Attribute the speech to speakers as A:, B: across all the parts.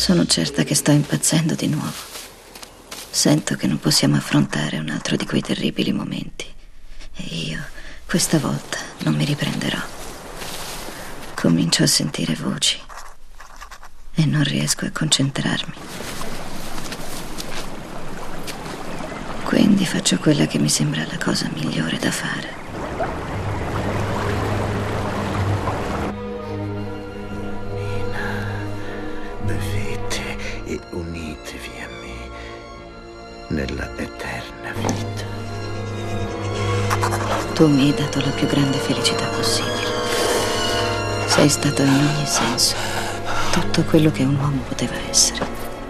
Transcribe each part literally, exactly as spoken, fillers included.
A: Sono certa che sto impazzendo di nuovo. Sento che non possiamo affrontare un altro di quei terribili momenti. E io, questa volta, non mi riprenderò. Comincio a sentire voci e non riesco a concentrarmi. Quindi faccio quella che mi sembra la cosa migliore da fare.
B: Bevete e unitevi a me nella eterna vita.
A: Tu mi hai dato la più grande felicità possibile. Sei stato in ogni senso tutto quello che un uomo poteva essere.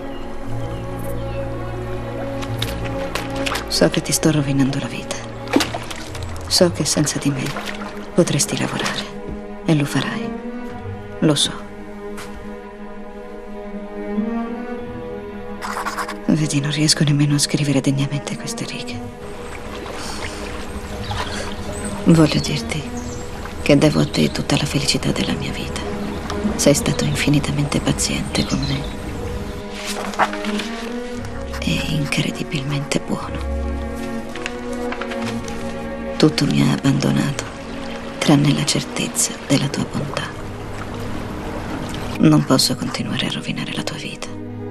A: So che ti sto rovinando la vita. So che senza di me potresti lavorare e lo farai. Lo so. Vedi, non riesco nemmeno a scrivere degnamente queste righe. Voglio dirti che devo a te tutta la felicità della mia vita. Sei stato infinitamente paziente con me e incredibilmente buono. Tutto mi ha abbandonato, tranne la certezza della tua bontà. Non posso continuare a rovinare la tua vita.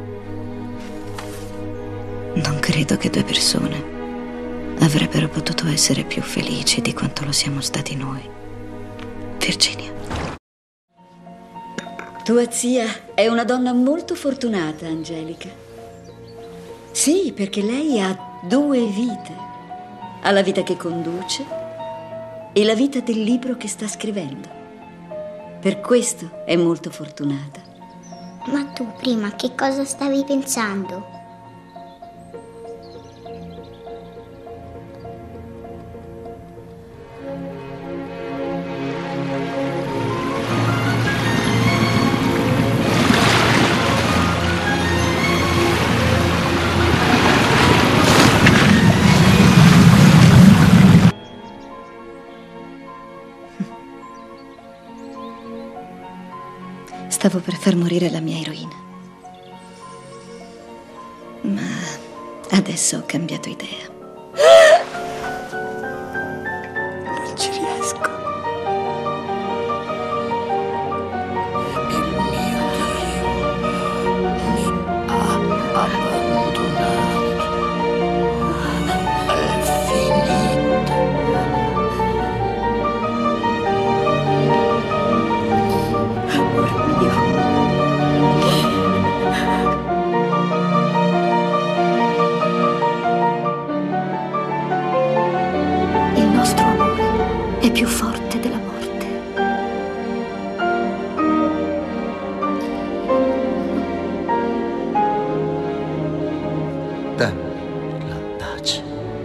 A: Non credo che due persone avrebbero potuto essere più felici di quanto lo siamo stati noi. Virginia.
C: Tua zia è una donna molto fortunata, Angelica. Sì, perché lei ha due vite. Ha la vita che conduce e la vita del libro che sta scrivendo. Per questo è molto fortunata.
D: Ma tu prima che cosa stavi pensando?
A: Stavo per far morire la mia eroina. Ma adesso ho cambiato idea.
B: Non ci riesco. Il mio Dio mi ha abbandonato. È finita.
A: Il nostro amore è più forte della morte.
B: Dammi la pace.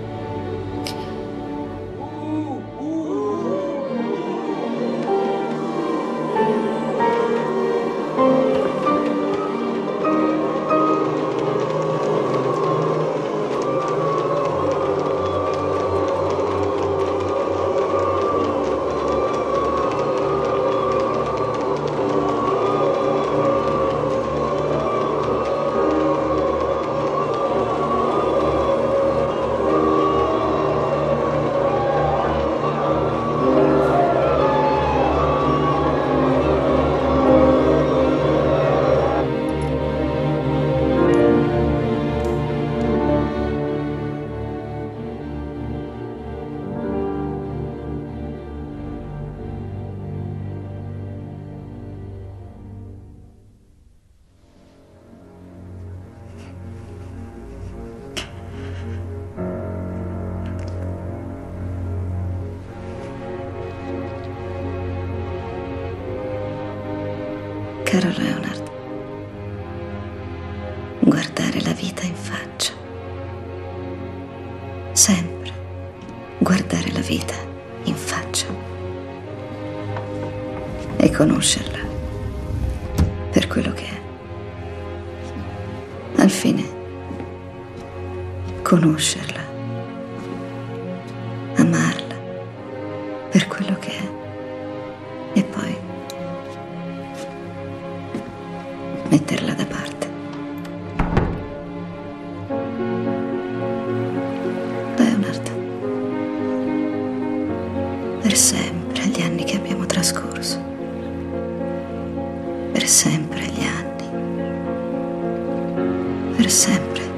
B: Caro Leonard, guardare la vita in faccia. Sempre guardare la vita in faccia. E conoscerla per quello che è. Al fine, conoscerla, amarla per quello che è. E poi metterla da parte.
A: Per sempre gli anni che abbiamo trascorso. Per sempre gli anni. Per sempre.